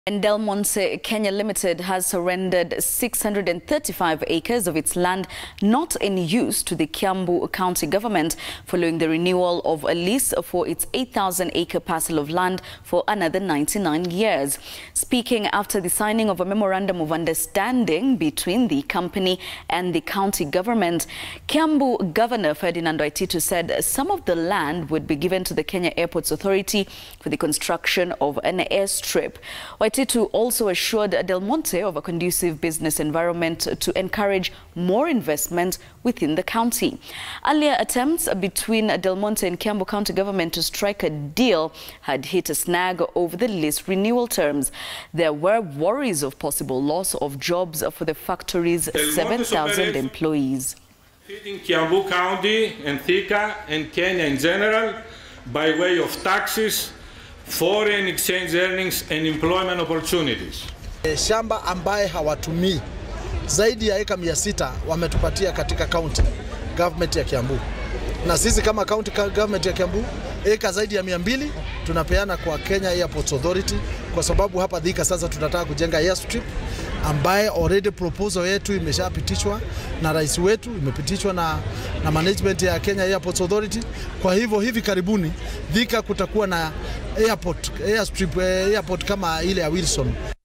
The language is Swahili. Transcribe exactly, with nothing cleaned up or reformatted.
And Delmonte Kenya Limited has surrendered six hundred thirty-five acres of its land not in use to the Kiambu County government following the renewal of a lease for its eight thousand acre parcel of land for another ninety-nine years. Speaking after the signing of a memorandum of understanding between the company and the county government, Kiambu Governor Ferdinand Waititu said some of the land would be given to the Kenya Airports Authority for the construction of an airstrip. Waititu also assured Delmonte of a conducive business environment to encourage more investment within the county. Earlier attempts between Delmonte and Kiambu County government to strike a deal had hit a snag over the lease renewal terms. There were worries of possible loss of jobs for the factory's seven thousand employees. Feeding Kiambu County and Thika and Kenya in general by way of taxes, foreign exchange earnings and employment opportunities. Shamba ambaye hawatumii zaidi ya eka mia sita wametupatia katika county government ya Kiambu. Na sisi kama county government ya Kiambu eka zaidi ya mia mbili tunapeana kwa Kenya Airports Authority kwa sababu hapa Thika sasa tunataka kujenga airstrip ambaye already proposal yetu imeshapitishwa na rais wetu, imepitishwa na, na management ya Kenya Airports Authority. Kwa hivyo hivi karibuni Thika kutakuwa na airport, airstrip, airport kama ile ya Wilson.